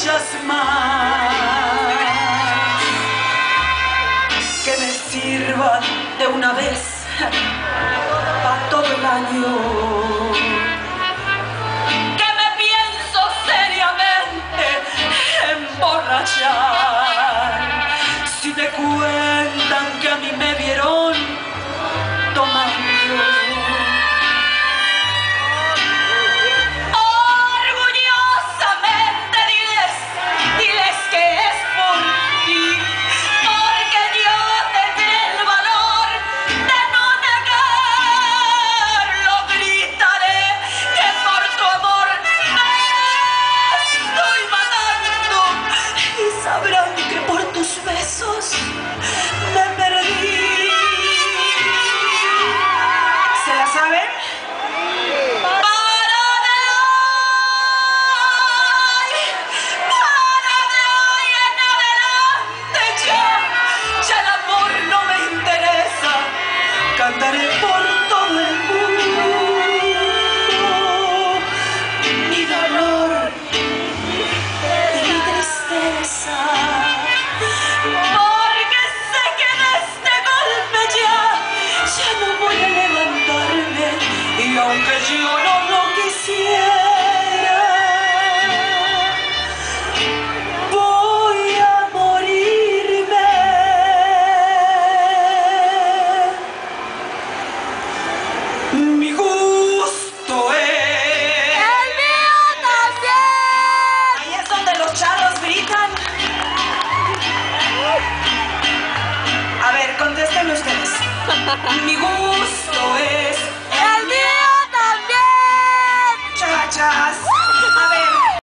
muchas más que me sirvan de una vez para todo el año. Que me pienso seriamente emborrachar si me cuentan que a mí me vieron tomando. Sabrán que por tus besos me perdí. ¿Se la saben? Para de hoy en adelante ya el amor no me interesa. Cantaré por todo el mundo mi dolor y mi tristeza. Porque sé que de este golpe ya no voy a levantarme, y aunque yo no lo quisiera, voy a morirme. Mi gusto es... ¡El mío también! Ahí es donde los charros gritan. A ver, contesten ustedes. Mi gusto es